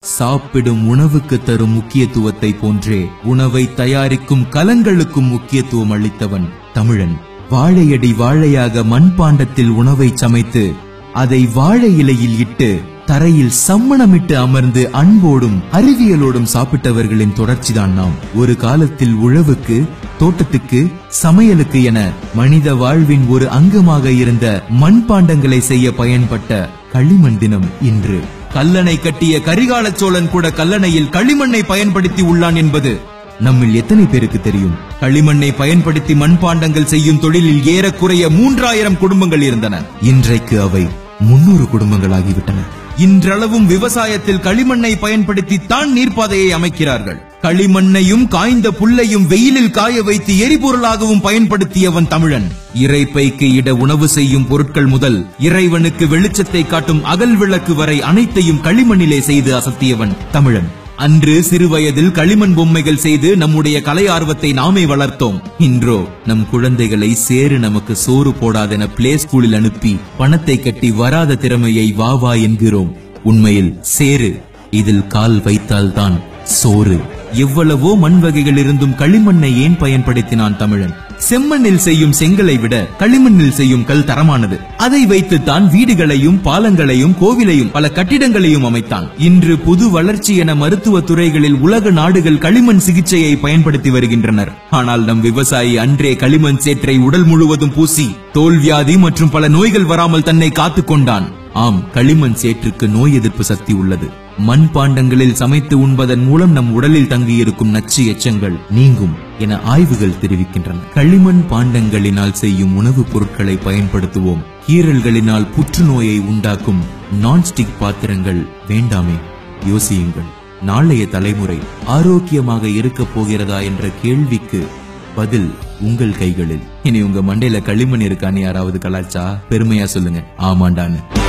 சாப்பிடும் உணவுக்கு தரும் முக்கியத்துவத்தை போன்றே உணவை தயாரிக்கும் கலங்களுக்கும் முக்கியத்துவம் அளித்தவன் தமிழன். வாழையடி வாழையாக மண்பாண்டத்தில் உணவை சமைத்து அதை வாழை இலையில் இட்டு தரையில் சம்மணமிட்டு அமர்ந்து அன்போடும் அறிவியலோடும் சாப்பிட்டவர்களின் தொடர்ச்சிதான் நாம். ஒரு காலத்தில் உழவுக்கு, தோட்டத்துக்கு, சமையலுக்கு என மனித வாழ்வின் ஒரு அங்கமாக இருந்த மண்பாண்டங்களை செய்ய பயன்பட்ட களிமண் தினம் இன்று. கல்லணை கட்டிய கரிகால சோழன் கூட கல்லணையில் களிமண்ணை பயன்படுத்தி உள்ளான் என்பது நம்மில் எத்தனை பேருக்கு தெரியும்? களிமண்ணை பயன்படுத்தி மண்பாண்டங்கள் செய்யும் தொழிலில் ஏறக்குறைய 3000 குடும்பங்கள் இருந்தன. இன்றைக்கு அவை 300 குடும்பங்களாகிவிட்டன. இன்றளவும் விவசாயத்தில் களிமண்ணை பயன்படுத்தி தான் நீர்ப்பாதையை அமைக்கிறார்கள். களிமண்ணையும் காய்ந்த புல்லையும் வெயிலில் காய வைத்து எரிபொருளாகவும் பயன்படுத்தியவன் தமிழன். இறைப்பைக்கு இட உணவு செய்யும் பொருட்கள் முதல் இறைவனுக்கு வெளிச்சத்தை காட்டும் அகல் விளக்கு வரை அனைத்தையும் களிமண்ணிலே செய்து அசத்தியவன் தமிழன். அன்று சிறு வயதில் களிமண் பொம்மைகள் செய்து நம்முடைய கலை ஆர்வத்தை நாமே வளர்த்தோம். இன்றோ நம் குழந்தைகளை சேரு நமக்கு சோறு போடாதென பிளே ஸ்கூலில் அனுப்பி பணத்தை கட்டி வராத திறமையை வா வா என்கிறோம். உண்மையில் சேரு, இதில் கால் வைத்தால்தான் சோறு. எவ்வளவோ மண் வகைகள் இருந்தும் களிமண்ணை ஏன் பயன்படுத்தினான் தமிழன்? செம்மண்ணில் செய்யும் செங்கலை விட களிமண்ணில் செய்யும் கல் தரமானது. அதை வைத்துத்தான் வீடுகளையும், பாலங்களையும், கோவிலையும், பல கட்டிடங்களையும் அமைத்தான். இன்று புது வளர்ச்சி என மருத்துவ துறைகளில் உலக நாடுகள் களிமண் சிகிச்சையை பயன்படுத்தி வருகின்றனர். ஆனால் நம் விவசாயி அன்றே களிமண் சேற்றை உடல் முழுவதும் பூசி தோல்வியாதி மற்றும் பல நோய்கள் வராமல் தன்னை காத்துக் கொண்டான். ஆம், களிமண் சேற்றுக்கு நோய் எதிர்ப்பு சக்தி உள்ளது. மண் பாண்டங்களில் சமைத்து உண்பதன் மூலம் நம் உடலில் தங்கியிருக்கும் நச்சு எச்சங்கள் நீங்கும் என ஆய்வுகள் தெரிவிக்கின்றன. களிமண் பாண்டங்களினால் செய்யும் உணவுப் பொருட்களை பயன்படுத்துவோம். கீறல்களினால் புற்றுநோயை உண்டாக்கும் நான்ஸ்டிக் பாத்திரங்கள் வேண்டாமே. யோசியுங்கள். நாளைய தலைமுறை ஆரோக்கியமாக இருக்க போகிறதா என்ற கேள்விக்கு பதில் உங்கள் கைகளில். இனி உங்க மண்டையில களிமண் இருக்கான்னு யாராவது கலாச்சா பெருமையா சொல்லுங்க, ஆமாண்டான்னு.